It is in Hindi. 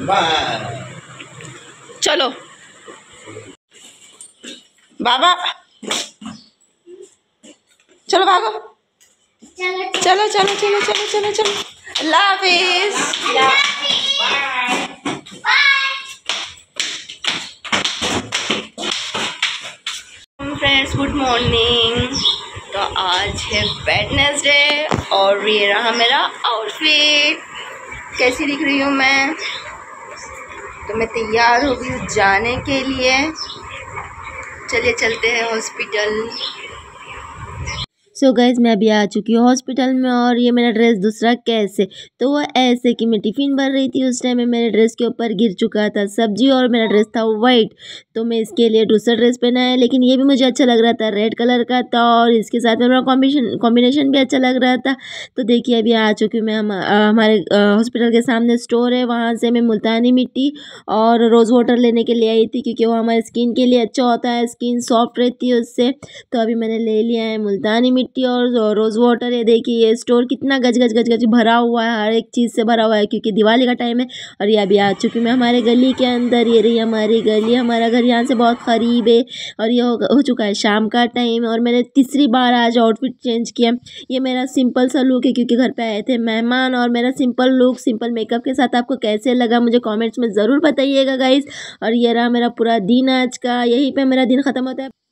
चलो बाबा, चलो भागो, चलो चलो चलो चलो चलो चलो, अल्लाह हाफिज़। Friends good morning. तो आज है वेडनेसडे और ये रहा मेरा आउटफिट। कैसी दिख रही हूँ मैं? तो मैं तैयार हो गई हूँ जाने के लिए। चलिए चलते हैं हॉस्पिटल। सो गाइज मैं अभी आ चुकी हूँ हॉस्पिटल में और ये मेरा ड्रेस दूसरा कैसे, तो वो ऐसे कि मैं टिफ़िन भर रही थी, उस टाइम में मेरे ड्रेस के ऊपर गिर चुका था सब्जी और मेरा ड्रेस था वाइट, तो मैं इसके लिए दूसरा ड्रेस पहना है। लेकिन ये भी मुझे अच्छा लग रहा था, रेड कलर का था और इसके साथ में मेरा कॉम्बिनेशन भी अच्छा लग रहा था। तो देखिए अभी आ चुकी हूँ मैं। हमारे हॉस्पिटल के सामने स्टोर है, वहाँ से मैं मुल्तानी मिट्टी और रोज़ वाटर लेने के लिए आई थी, क्योंकि वो हमारे स्किन के लिए अच्छा होता है, स्किन सॉफ्ट रहती है उससे। तो अभी मैंने ले लिया है मुल्तानी मिट्टी और रोज़ वाटर। ये देखिए ये स्टोर कितना गज गज गज गज भरा हुआ है, हर एक चीज़ से भरा हुआ है, क्योंकि दिवाली का टाइम है। और ये अभी आ चुकी मैं हमारे गली के अंदर। ये रही हमारी गली, हमारा घर यहाँ से बहुत करीब है। और ये हो चुका है शाम का टाइम और मैंने तीसरी बार आज आउटफिट चेंज किया। ये मेरा सिंपल सा लुक है, क्योंकि घर पे आए थे मेहमान। और मेरा सिंपल लुक सिंपल मेकअप के साथ आपको कैसे लगा मुझे कमेंट्स में ज़रूर बताइएगा गाइस। और ये रहा मेरा पूरा दिन आज का, यहीं पे मेरा दिन ख़त्म होता है।